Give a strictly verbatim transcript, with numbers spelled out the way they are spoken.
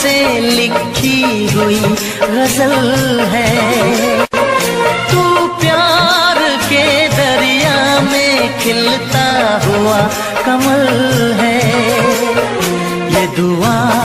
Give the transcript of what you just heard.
से लिखी हुई गजल है। तू प्यार के दरिया में खिलता हुआ कमल है। ये दुआ